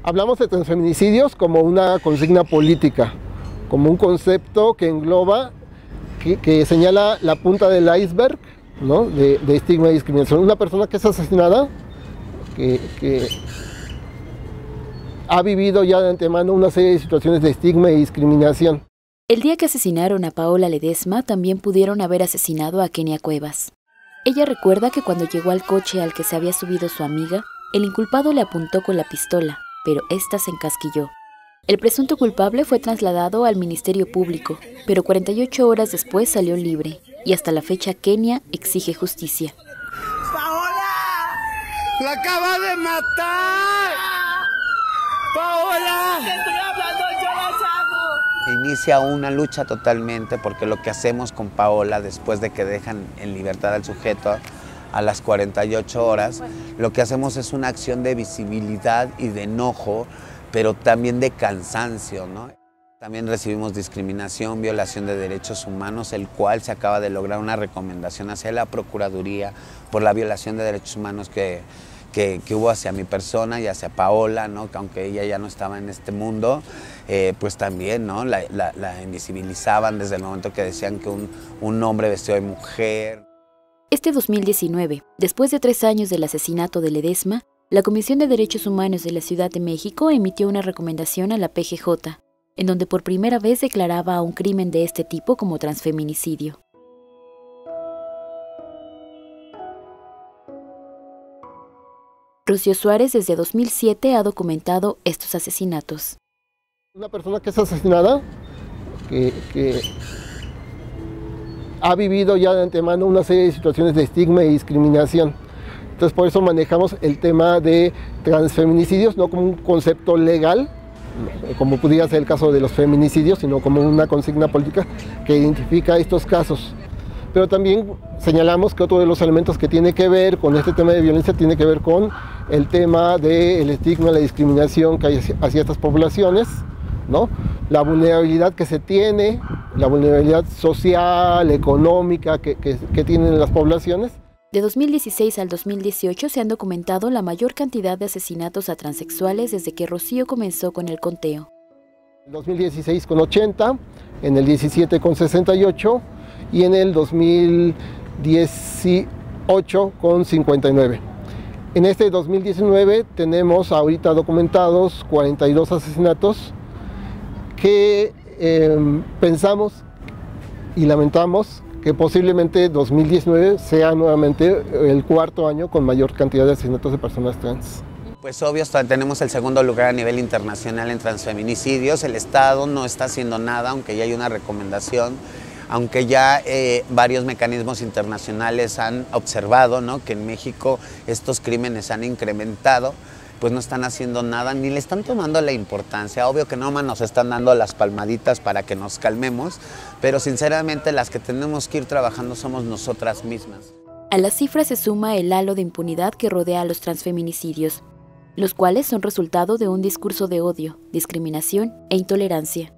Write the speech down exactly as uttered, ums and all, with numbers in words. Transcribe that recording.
Hablamos de transfeminicidios como una consigna política, como un concepto que engloba, que, que señala la punta del iceberg, ¿no? de, de estigma y discriminación. Una persona que es asesinada, que, que ha vivido ya de antemano una serie de situaciones de estigma y discriminación. El día que asesinaron a Paola Ledesma, también pudieron haber asesinado a Kenia Cuevas. Ella recuerda que cuando llegó al coche al que se había subido su amiga, el inculpado le apuntó con la pistola, pero ésta se encasquilló. El presunto culpable fue trasladado al Ministerio Público, pero cuarenta y ocho horas después salió libre, y hasta la fecha Kenia exige justicia. ¡Paola! ¡La acaba de matar! ¡Paola! ¡Te estoy hablando, yo la saco! Inicia una lucha totalmente porque lo que hacemos con Paola después de que dejan en libertad al sujeto a las cuarenta y ocho horas, lo que hacemos es una acción de visibilidad y de enojo, pero también de cansancio, ¿no? También recibimos discriminación, violación de derechos humanos, el cual se acaba de lograr una recomendación hacia la Procuraduría por la violación de derechos humanos que, que, que hubo hacia mi persona y hacia Paola, ¿no? Que aunque ella ya no estaba en este mundo, eh, pues también, ¿no? la, la, la invisibilizaban desde el momento que decían que un, un hombre vestido de mujer. Este dos mil diecinueve, después de tres años del asesinato de Ledesma, la Comisión de Derechos Humanos de la Ciudad de México emitió una recomendación a la P G J, en donde por primera vez declaraba a un crimen de este tipo como transfeminicidio. Rocío Suárez desde dos mil siete ha documentado estos asesinatos. Una persona que es asesinada, que, que ha vivido ya de antemano una serie de situaciones de estigma y discriminación. Entonces por eso manejamos el tema de transfeminicidios, no como un concepto legal, como pudiera ser el caso de los feminicidios, sino como una consigna política que identifica estos casos. Pero también señalamos que otro de los elementos que tiene que ver con este tema de violencia tiene que ver con el tema del estigma, la discriminación que hay hacia estas poblaciones, ¿no? La vulnerabilidad que se tiene, la vulnerabilidad social, económica que, que, que tienen las poblaciones. De dos mil dieciséis al dos mil dieciocho se han documentado la mayor cantidad de asesinatos a transexuales desde que Rocío comenzó con el conteo. En dos mil dieciséis con ochenta, en el diecisiete con sesenta y ocho y en el dos mil dieciocho con cincuenta y nueve. En este dos mil diecinueve tenemos ahorita documentados cuarenta y dos asesinatos que eh, pensamos y lamentamos que posiblemente dos mil diecinueve sea nuevamente el cuarto año con mayor cantidad de asesinatos de personas trans. Pues obvio, tenemos el segundo lugar a nivel internacional en transfeminicidios. El Estado no está haciendo nada, aunque ya hay una recomendación, aunque ya eh, varios mecanismos internacionales han observado, ¿no? que en México estos crímenes han incrementado, pues no están haciendo nada, ni le están tomando la importancia. Obvio que no más nos están dando las palmaditas para que nos calmemos, pero sinceramente las que tenemos que ir trabajando somos nosotras mismas. A las cifras se suma el halo de impunidad que rodea a los transfeminicidios, los cuales son resultado de un discurso de odio, discriminación e intolerancia.